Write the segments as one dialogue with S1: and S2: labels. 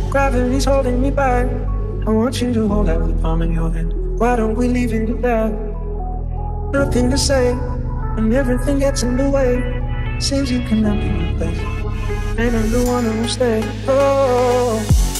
S1: Gravity's holding me back. I want you to hold out the palm of your hand. Why don't we leave it at that? Nothing to say, and everything gets in the way. Seems you cannot be replaced, and I'm the one who will stay. Oh,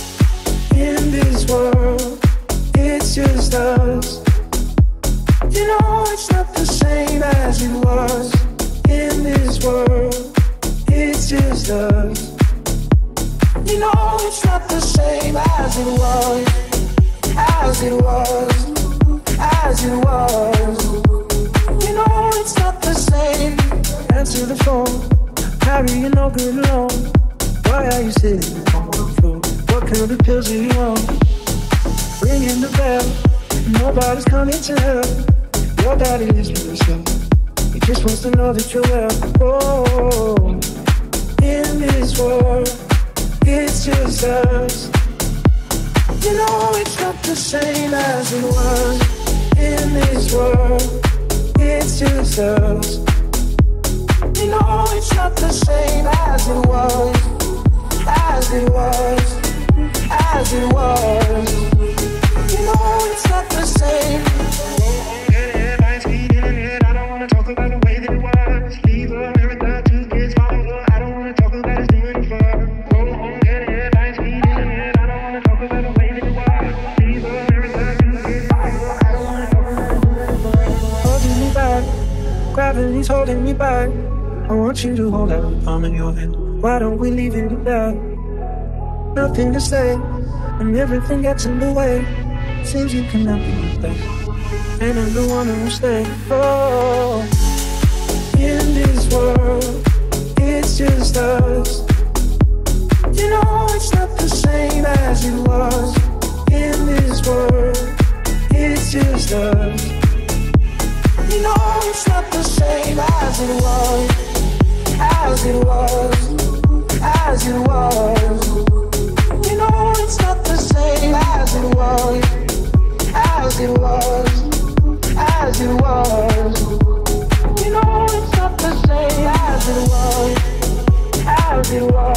S1: in this world, it's just us. You know it's not the same as it was. In this world, it's just us. You know it's not the same as it was, as it was, as it was. You know it's not the same. Answer the phone, Harry, you're no good alone. Why are you sitting on the floor? What kind of pills are you on? Ringing the bell, nobody's coming to help. Your daddy lives with himself. He just wants to know that you're well. Oh, in this world, it's just us. You know it's not the same as it was. In this world, it's just us. You know it's not the same as it was, as it was, as it was. You know it's not the same. I don't wanna talk about the way that it was. Leave her, married, got 2 kids, follow her. I don't wanna talk about us doing it fun. Go home, get it, I don't wanna talk about the way that it was. Leave her, married, got 2 kids, follow her. I don't wanna talk about us doing it fun. Holding me back, gravity's holding me back. I want you to hold out the palm of your hand. Why don't we leave it at that? Nothing to say, and everything gets in the way. Seems you cannot be replaced, and I'm the one who will stay. Oh, in this world, it's just us. You know it's not the same as it was. In this world, it's just us. You know it's not the same as it was, as it was, as it was. You know it's not the same as it was, as it was, as it was. You know it's not the same as it was, as it was.